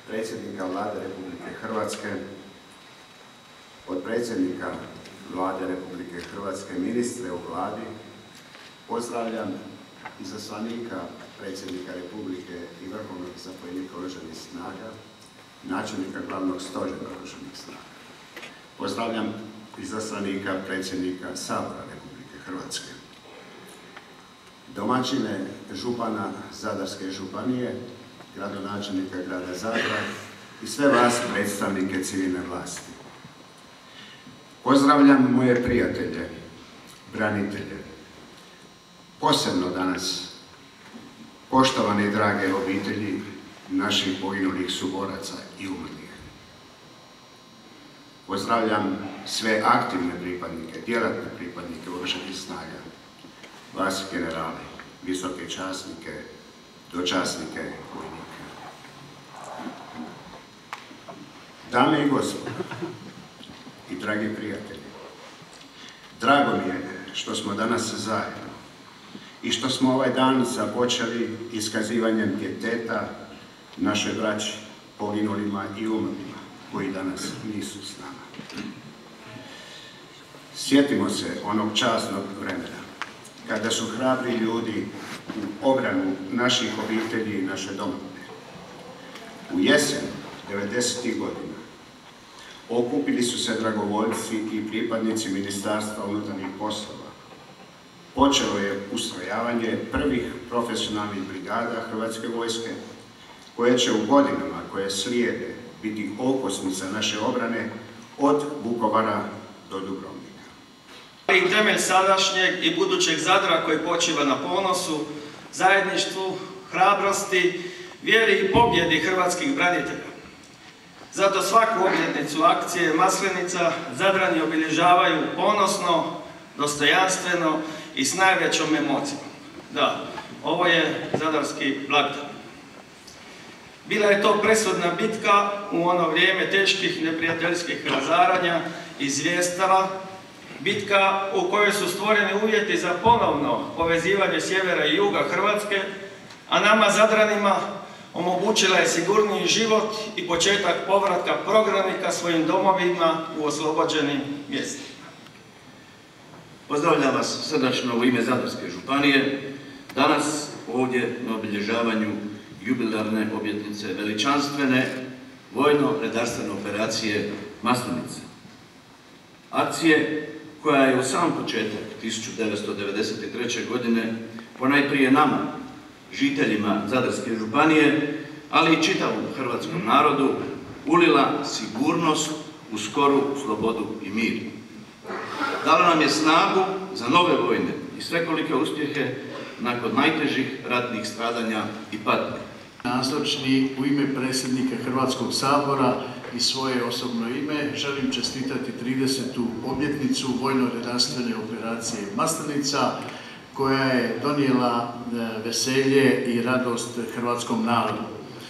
predsjednika Vlade Republike Hrvatske, potpredsjednika Vlade Republike Hrvatske, ministre u Vladi, pozdravljam izaslanika predsjednika Republike i vrhovnog zapovjednika Oružanih snaga, načelnika glavnog stožera Oružanih snaga. Pozdravljam izaslanika predsjednika Sabora Republike Hrvatske, domaćine župana Zadarske županije, gradonačelnika grada Zagreba i sve vas predstavnike civilne vlasti. Pozdravljam moje prijatelje, branitelje, posebno danas poštovane i drage obitelji naših poginulih suboraca i umrlih. Pozdravljam sve aktivne pripadnike, djelatne pripadnike Oružanih snaga, vas generale, visoke časnike, dočasnike, vojnike. Dame i gospodo i dragi prijatelji, drago mi je što smo danas zajedno i što smo ovaj dan započeli iskazivanjem pijeteta našoj braći, poginulima i umrlima koji danas nisu s nama. Sjetimo se onog časnog vremena kada su hrabri ljudi u obranu naših obitelji i naše domovine u jesen 90. godina okupili su se dragovoljci i pripadnici Ministarstva unutarnjih poslova. Počelo je ustrojavanje prvih profesionalnih brigada Hrvatske vojske, koje će u godinama koje slijede biti okosnica naše obrane od Vukovara do Dubrovnika. I temelj sadašnjeg i budućeg Zadra koji počiva na ponosu, zajedništvu, hrabrosti, vjeri i pobjedi hrvatskih branitelja. Zato svaku obljetnicu akcije Maslenica Zadrani obilježavaju ponosno, dostojanstveno i s najvećom emocijom. Da, ovo je zadarski blagdan. Bila je to presudna bitka u ono vrijeme teških neprijateljskih razaranja i zvjerstava, bitka u kojoj su stvoreni uvjeti za ponovno povezivanje sjevera i juga Hrvatske, a nama Zadranima omogućila je sigurniji život i početak povratka prognanika svojim domovima u oslobođenim mjestima. Pozdravljam vas srdačno u ime Zadarske županije, danas ovdje na obilježavanju jubilarne obljetnice veličanstvene vojno-redarstvene operacije Maslenice. Akcije koja je u sam početak 1993. godine ponajprije nama, žiteljima Zadarske županije, ali i čitavom hrvatskom narodu, ulila sigurnost u skoru slobodu i mir. Dala nam je snagu za nove vojne i svekolike uspjehe nakon najtežih ratnih stradanja i patnje. Nazočni u ime predsjednika Hrvatskog sabora i svoje osobno ime želim čestitati 30. obljetnicu vojno-redarstvene operacije Maslenica, koja je donijela veselje i radost hrvatskom narodu.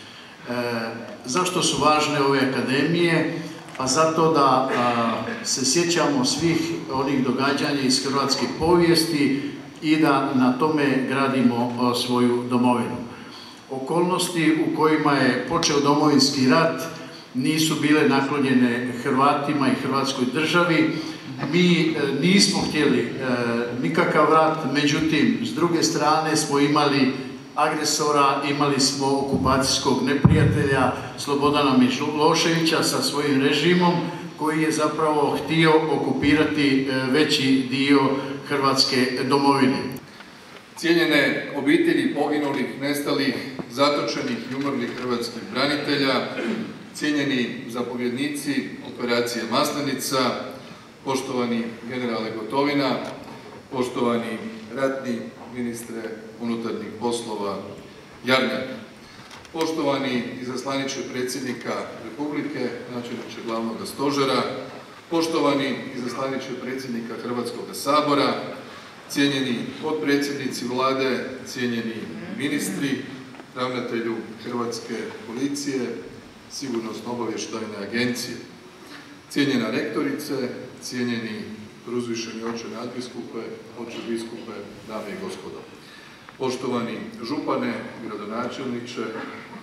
Zašto su važne ove akademije? Pa zato da se sjećamo svih onih događanja iz hrvatske povijesti i da na tome gradimo svoju domovinu. Okolnosti u kojima je počeo Domovinski rat nisu bile naklonjene Hrvatima i Hrvatskoj državi. Mi nismo htjeli nikakav rat, međutim, s druge strane smo imali agresora, imali smo okupacijskog neprijatelja Slobodana Miloševića sa svojim režimom, koji je zapravo htio okupirati veći dio Hrvatske domovine. Cijenjene obitelji poginulih, nestalih, zatočenih i umrlih hrvatskih branitelja, cijenjeni zapovjednici operacije Maslenica, poštovani generale Gotovina, poštovani ratni ministre unutarnjih poslova Jarnjak, poštovani izaslaniče predsjednika Republike, načelniče glavnog stožera, poštovani izaslaniče predsjednika Hrvatskog sabora, cijenjeni potpredsjednici Vlade, cijenjeni ministri, ravnatelju Hrvatske policije, Sigurnosno-obavještajne agencije, cijenjena rektorice, cijenjeni preuzvišeni oče nadbiskupe, oče biskupe, dame i gospodo. Poštovani župane, gradonačelniče,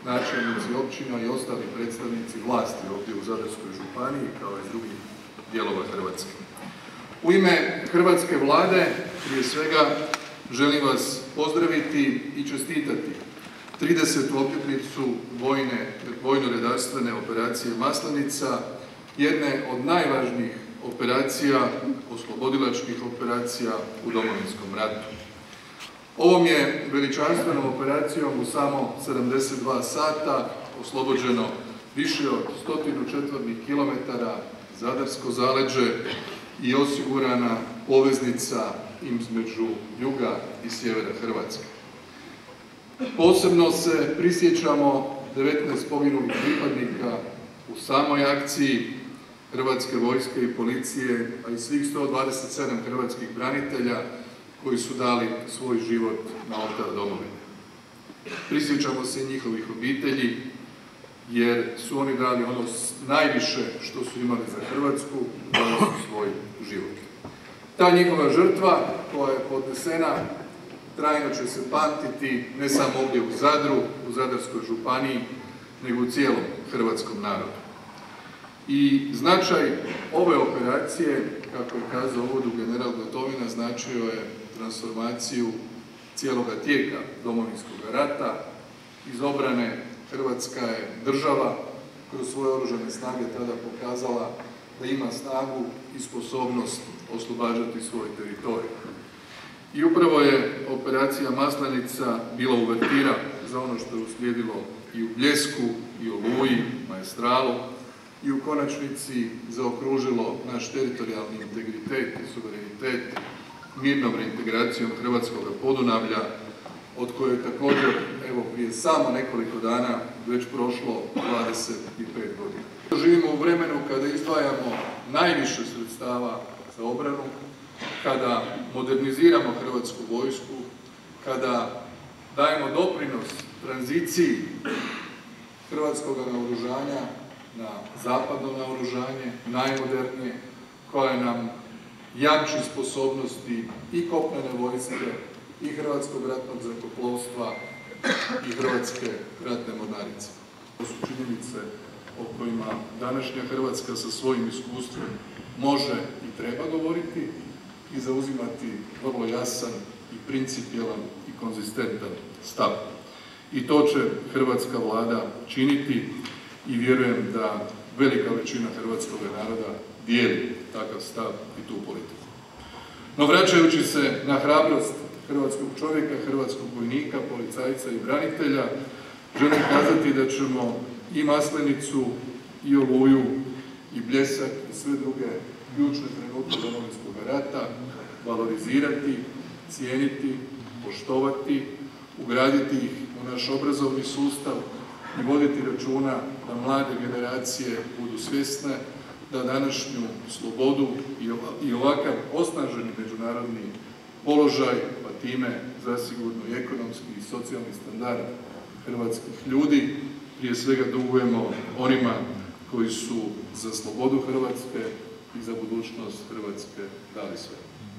načelnici općina i ostali predstavnici vlasti ovdje u Zadarskoj županiji, kao i iz drugih dijelova Hrvatske. U ime hrvatske vlade, prije svega, želim vas pozdraviti i čestitati 30. obljetnicu vojno-redarstvene operacije Maslenica, jedne od najvažnijih operacija, oslobodilačkih operacija u Domovinskom ratu. Ovom je veličanstvenom operacijom u samo 72 sata oslobođeno više od 100 četvornih kilometara Zadarsko zaleđe i osigurana poveznica između juga i sjevera Hrvatske. Posebno se prisjećamo 19 poginulih pripadnika u samoj akciji Hrvatske vojske i policije, a i svih 127 hrvatskih branitelja koji su dali svoj život na oltar domovine. Prisjećamo se i njihovih obitelji, jer su oni dali ono najviše što su imali za Hrvatsku, dali su svoj život. Ta njihova žrtva koja je podnesena trajno će se pamtiti ne samo ovdje u Zadru, u Zadarskoj županiji, nego u cijelom hrvatskom narodu. I značaj ove operacije, kako je kazao u uvodu general Gotovina, značio je transformaciju cijeloga tijeka Domovinskog rata. Iz obrane Hrvatska je država kroz svoje oružane snage tada pokazala da ima snagu i sposobnost oslobađati svoj teritorij. I upravo je operacija Maslenica bila uvertira za ono što je uslijedilo i u Bljesku, i u Oluji, Maestralu, i u konačnici zaokružilo naš teritorijalni integritet i suverenitet mirnom reintegracijom hrvatskog Podunavlja, od koje je također, evo, prije samo nekoliko dana već prošlo 25 godina. Živimo u vremenu kada izdvajamo najviše sredstava za obranu, kada moderniziramo hrvatsku vojsku, kada dajemo doprinos tranziciji hrvatskog naoružanja na zapadno naoružanje, najmodernije, koje nam jamči sposobnosti i kopnene vojske, i Hrvatskog ratnog zrakoplovstva, i Hrvatske ratne mornarice. To su činjenice o kojima današnja Hrvatska sa svojim iskustvom može i treba govoriti i zauzimati vrlo jasan i principijelan i konzistentan stav. I to će hrvatska vlada činiti i vjerujem da velika većina hrvatskog naroda dijeli takav stav i tu politiku. No, vraćajući se na hrabrost hrvatskog čovjeka, hrvatskog vojnika, policajca i branitelja, želim kazati da ćemo i Maslenicu, i Oluju, i Bljesak i sve druge ključne trenutke Domovinskog rata valorizirati, cijeniti, poštovati, ugraditi ih u naš obrazovni sustav i voditi računa da mlade generacije budu svjesne da današnju slobodu i ovakav osnaženi međunarodni položaj, pa time zasigurno i ekonomski i socijalni standard hrvatskih ljudi, prije svega dugujemo onima koji su za slobodu Hrvatske i za budućnost Hrvatske dali sve.